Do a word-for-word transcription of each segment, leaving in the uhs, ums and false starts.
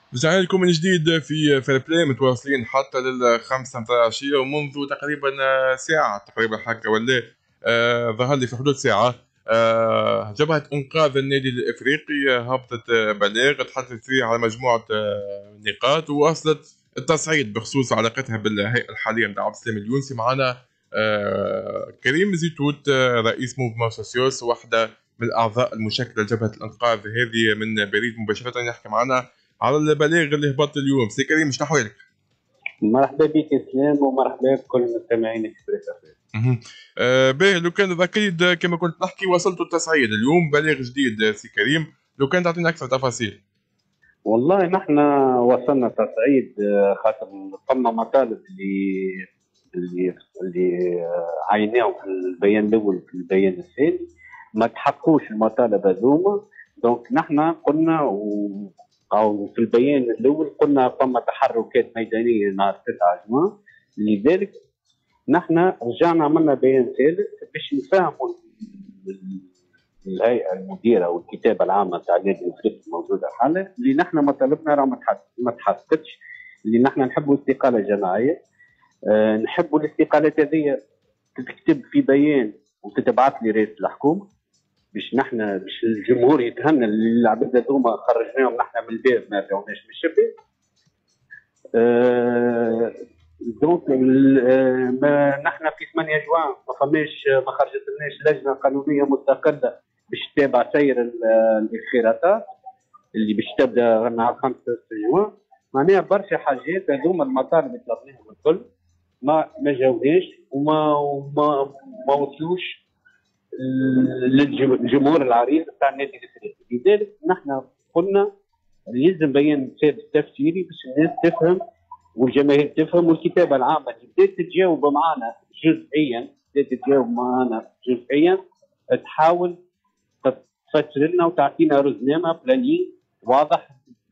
رجعنا لكم من جديد في فير بلاي، متواصلين حتى للخمسة متاع العشية، ومنذ تقريبا ساعة تقريبا حكا ولا آه ظهر لي في حدود ساعة. آه جبهة إنقاذ النادي الإفريقي هبطت بلاغ تحدثت فيه على مجموعة آه نقاط، ووصلت التصعيد بخصوص علاقتها بالهيئة الحالية نتاع عبد السلام اليونسي. معنا آه كريم زيتوت، آه رئيس موفمون سوسيوس، واحدة من الأعضاء المشكلة لجبهة الإنقاذ هذه من باريس مباشرة، يحكي معنا على البلاغ اللي هبط اليوم. سي كريم، شنو احوالك؟ مرحبا بك اسلام، ومرحبا بكل مستمعين اكسبريس افريقيا. اها. آه باهي، لو كان اكيد كما كنت نحكي وصلتوا التصعيد اليوم، بلاغ جديد سي كريم، لو كان تعطينا اكثر تفاصيل. والله نحن وصلنا تصعيد، آه، خاطر ثم مطالب اللي اللي اللي آه، عيناهم في البيان الاول في البيان الثاني، ما تحققوش المطالب هذوما. دونك نحن قلنا و او في البيان الاول قلنا ثم تحركات ميدانيه نهار تسعة جوان. لذلك نحن رجعنا عملنا بيان ثالث باش نفهموا الهيئه المديره والكتابه العامه تاع النادي الافريقي الموجوده حاليا، اللي نحن مطالبنا راه ما تحققتش. اللي نحن نحبوا استقاله جماعيه، أه نحبوا الاستقالات هذه تتكتب في بيان وتتبعث لي رئيس الحكومه، باش نحن باش الجمهور يتهنى اللي العباد هذوما خرجناهم نحن من الباب ما رجعناش من الشباب. أه دونك ما نحن في ثمانية جوان ما فماش ما خرجت لناش لجنه قانونيه مستقله باش تتابع سير الانخراطات اللي باش تبدا نهار خمسة جوان. معناها برشا حاجات هذوما المطالب اللي طلبناهم الكل ما ما جاوناش وما وما ما وصلوش للجمهور العريض بتاع النادي الافريقي. لذلك نحن قلنا يلزم بيان سادس تفسيري باش الناس تفهم والجماهير تفهم، والكتابه العامه اللي بدات تتجاوب معنا جزئيا بدات تتجاوب معنا جزئيا تحاول تفسر لنا وتعطينا رزنامه بلانين واضح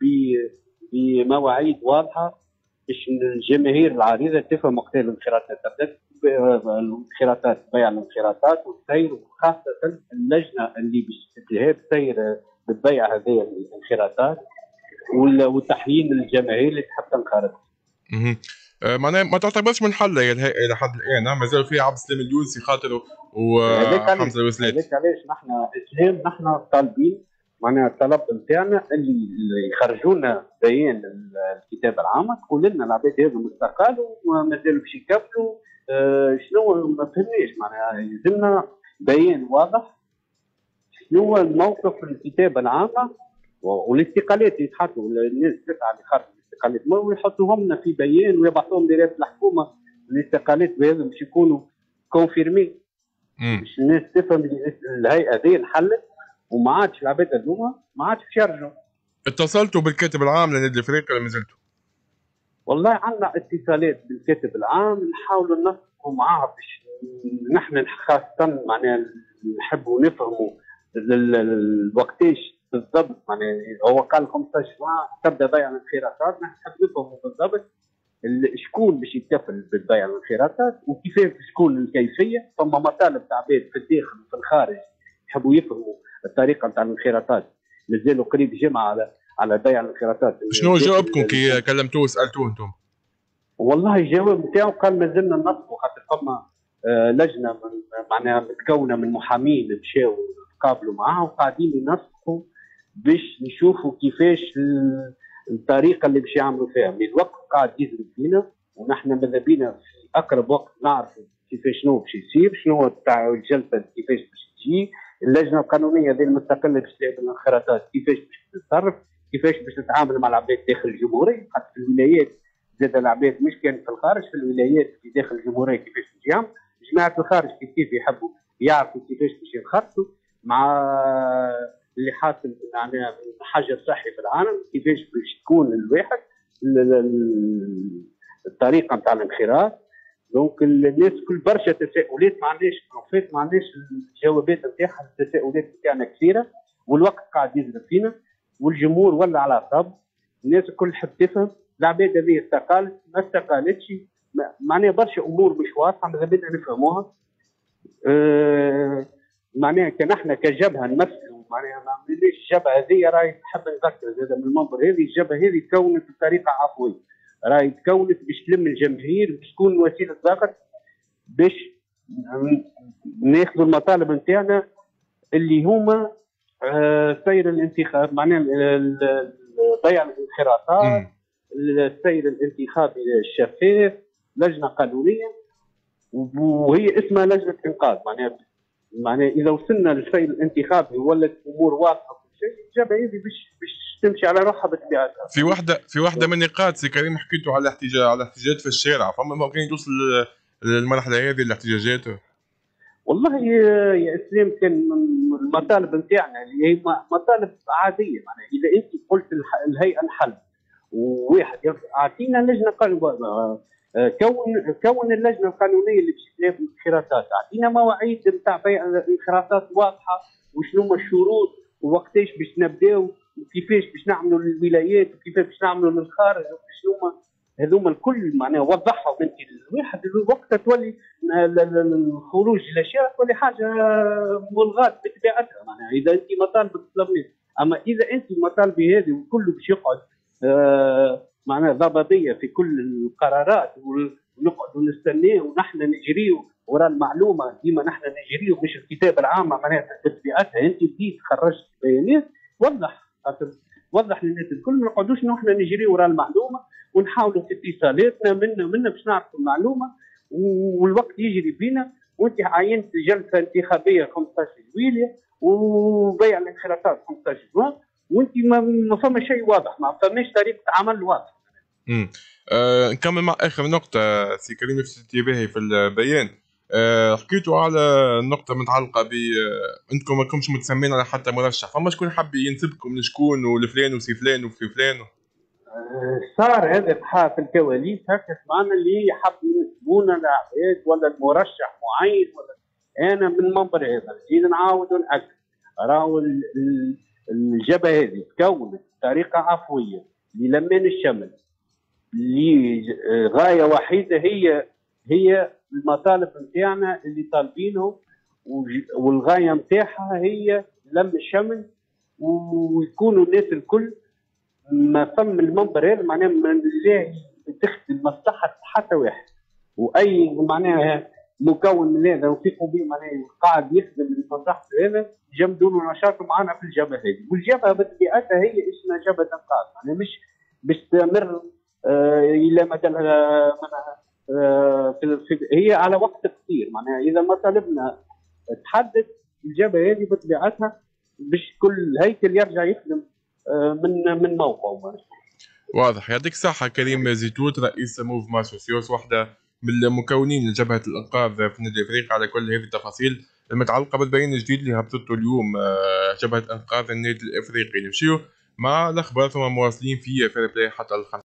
بمواعيد واضحه باش الجماهير العريضه تفهم وقت الانخراطات تبدا الانخراطات بيع الانخراطات والسير، وخاصه اللجنه اللي باش تتلهي بسير بالبيع هذه الانخراطات وتحيين الجماهير اللي تحب تنخرط. اها. معناها ما تعتبرش منحله الهيئه الى حد الان، مازال فيها عبد السلام اليونسي خاطره وحمزه الوسلات. هذاك علاش نحن اسلام نحن طالبين، معناها الطلب نتاعنا اللي يخرجونا بيان الكتابه العامه تقول لنا العباد هذو مستقالوا ومازالوا باش يكفلوا. آه شنو ما فهمناش، معناها يلزمنا بيان واضح شنو هو الموقف الكتابه العامه والاستقالات اللي يتحطوا الناس تسعى اللي خرجوا الاستقالات ويحطوهم لنا في بيان ويبعثوهم لرئاسه الحكومه. الاستقالات هذو باش يكونوا كونفيرمي باش الناس تفهم الهيئه هذه انحلت وما عادش العباد هذوما ما عادش باش يرجعوا. اتصلتوا بالكاتب العام للنادي الافريقي ولا ما زلتوا؟ والله عندنا اتصالات بالكاتب العام نحاولوا ننسقوا معاه باش نحن خاصه معناها نحبوا نفهموا الوقتاش بالضبط. معناها هو قال خمسة عشر تبدا بيع الانخراطات، نحب نفهموا بالضبط شكون باش يتكفل بالبيع الانخراطات وكيفاش تكون الكيفيه. ثم مطالب تاع عباد في الداخل وفي الخارج يحبوا يفهموا الطريقه نتاع الانخراطات. مازالوا قريب جمعه على على بيع الانخراطات. شنو جاوبكم كي كلمتوه وسالتوه انتم؟ والله الجواب نتاعو قال مازلنا ننسقوا، خاطر فما آه لجنه معناها متكونه من محامين مشاو تقابلوا معاه وقاعدين ينسقوا باش نشوفوا كيفاش الطريقه اللي باش يعملوا فيها. من الوقت قاعد يزرب فينا ونحن ماذا بينا في اقرب وقت نعرفوا كيفاش شنو باش يصير، شنو تاع الجلسه كيفاش باش تجي، اللجنه القانونيه ذي المستقله باش تلعب الانخراطات كيفاش باش تتصرف، كيفاش باش تتعامل مع العباد داخل الجمهوريه. حتى في الولايات زاد العباد مش كان في الخارج، في الولايات في داخل الجمهوريه كيفاش باش يعمل. جماعه الخارج كيف كيف يحبوا يعرفوا كيفاش باش ينخرطوا مع اللي حاصل يعني حجر صحي في العالم، كيفاش باش تكون الواحد الطريقه نتاع الانخراط. دونك الناس كل برشا تساؤلات ما عندناش فيت ما عندناش الجوابات نتاعها. التساؤلات نتاعنا كثيره والوقت قاعد يزرب فينا والجمهور ولا على اعصاب. الناس الكل تحب تفهم العباد هذه استقالت ما استقالتش، معناها برشا امور مش واضحه ماذا بدنا نفهموها. أه معناها كان احنا كجبهه نمثلوا معناها ما عملناش الجبهه هذه. راهي نحب نذكر هذا من المنبر، هذه الجبهه هذه تكونت بطريقه عفويه، راهي تكونت باش تلم الجماهير، باش تكون وسيله ضغط، باش ناخذوا المطالب نتاعنا اللي هما آه سير الانتخاب، معناها ضيع الانخراطات، السير الانتخابي الشفاف، لجنه قانونيه، وهي اسمها لجنه انقاذ. معناها معناها اذا وصلنا للسير الانتخابي ولت الامور واضحه وكل شيء، الجبهه هذه باش باش تمشي على روحها بطبيعتها. في وحده في وحده من النقاط سي كريم حكيتوا على احتجاج على احتجاجات في الشارع، فما ممكن توصل للمرحله هذه الاحتجاجات؟ والله يا اسلام كان من المطالب نتاعنا اللي هي مطالب عاديه. معناها اذا انت قلت الهيئه الحل وواحد اعطينا لجنه قانونيه، كون كون اللجنه القانونيه اللي باش تلاقي الانخراطات، اعطينا مواعيد نتاع بيع الانخراطات واضحه، وشنو هما الشروط ووقتاش باش نبداو وكيفاش باش نعملوا للولايات وكيفاش باش نعملوا للخارج وشنو هما هذوما الكل. معناها وضحهم انت الواحد وقتها تولي الخروج الى الشارع تولي حاجه ملغاه بطبيعتها. معناها اذا انت مطالبك تطلبني، اما اذا انت مطالبي هذه وكله باش يقعد آه معناها ضبابيه في كل القرارات ونقعدوا نستناه ونحن نجريو وراء المعلومه، ديما نحن نجريو مش الكتابه العامه. معناها بطبيعتها انت بديت خرجت بيانات، وضح وضح للناس الكل، ما نقعدوش نحن نجريو وراء المعلومه ونحاولوا في اتصالاتنا منا منا باش نعرفوا المعلومه والوقت يجري بينا. وانت عينت جلسه انتخابيه خمسطاش جويلية وبيع الانخراطات خمسطاش جوان، وانت ما فما شيء واضح، ما فماش طريقه عمل واضحه. امم أه نكمل مع اخر نقطه سي كريم في انتباهي في البيان. أه حكيتوا على نقطه متعلقه ب انتم ما كنتش متسمين على حتى مرشح، فما شكون حب ينسبكم لشكون ولفلان وسي فلان وفي فلان؟ صار هذا بحال في الكواليس هكا سمعنا اللي حب ينسبونا لعباد ولا المرشح معين ولا. انا من منبر هذا نزيد نعاود ونأكد، راهو الجبهه هذه تكونت بطريقه عفويه للمان الشمل لغايه وحيده، هي هي المطالب نتاعنا اللي طالبينه، والغايه نتاعها هي لم الشمل ويكونوا الناس الكل ما فم المنبر هذا. معناها ما تخدم مصلحه حتى واحد، واي معناها مكون من هذا وثقوا به معناها قاعد يخدم لمصلحته هذا جمدوا له نشاطه معنا في الجبهه هذه. والجبهه بطبيعتها هي اسمها جبهه انقاذ، معناها مش باستمر آه الى مدى آه هي على وقت قصير. معناها اذا مطالبنا تحدد الجبهه هذه بطبيعتها باش كل هيكل يرجع يخدم من من موقعه. واضح. يعطيك الصحة كريم زيتوت رئيس موفمون سوسيوس، واحدة من المكونين لجبهة الإنقاذ في النادي الإفريقي، على كل هذه التفاصيل المتعلقة بالبيان الجديد اللي هبطته اليوم جبهة إنقاذ النادي الإفريقي. نمشيو مع الأخبار ثم مواصلين في فير بلاي حتى الخمسة.